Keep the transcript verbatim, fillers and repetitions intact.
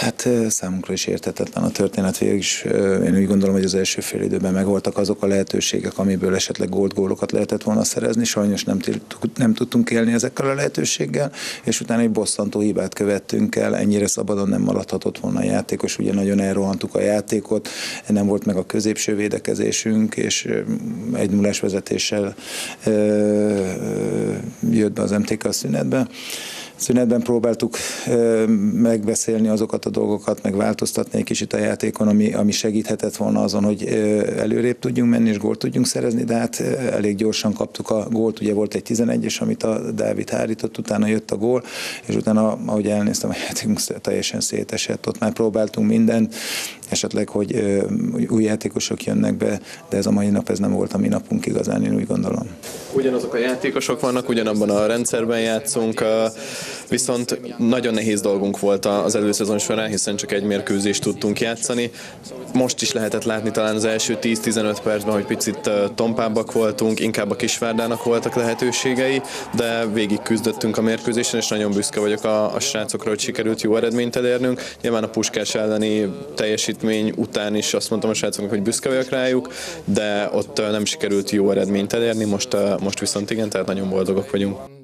Hát számunkra is érthetetlen a történet végig is. Én úgy gondolom, hogy az első fél időben megvoltak azok a lehetőségek, amiből esetleg gólt, gólokat lehetett volna szerezni. Sajnos nem, nem tudtunk élni ezekkel a lehetőséggel, és utána egy bosszantó hibát követtünk el. Ennyire szabadon nem maradhatott volna a játékos, ugye nagyon elrohantuk a játékot, nem volt meg a középső védekezésünk, és egy nullás vezetéssel jött be az em té ká a szünetbe. Szünetben próbáltuk ö, megbeszélni azokat a dolgokat, meg változtatni egy kicsit a játékon, ami, ami segíthetett volna azon, hogy ö, előrébb tudjunk menni és gólt tudjunk szerezni, de hát ö, elég gyorsan kaptuk a gólt, ugye volt egy tizenegyes, amit a Dávid hárított, utána jött a gól, és utána, ahogy elnéztem, a játékunk teljesen szétesett, ott már próbáltunk mindent, esetleg, hogy ö, új játékosok jönnek be, de ez a mai nap, ez nem volt a mi napunk igazán, én úgy gondolom. Ugyanazok a játékosok vannak, ugyanabban a rendszerben játszunk, viszont nagyon nehéz dolgunk volt az előszezon során, hiszen csak egy mérkőzést tudtunk játszani. Most is lehetett látni talán az első tíz-tizenöt percben, hogy picit tompábbak voltunk, inkább a Kisvárdának voltak lehetőségei, de végig küzdöttünk a mérkőzésen, és nagyon büszke vagyok a, a srácokra, hogy sikerült jó eredményt elérnünk. Nyilván a Puskás elleni teljesítmény után is azt mondtam a srácoknak, hogy büszke vagyok rájuk, de ott nem sikerült jó eredményt elérni, most, most viszont igen, tehát nagyon boldogok vagyunk.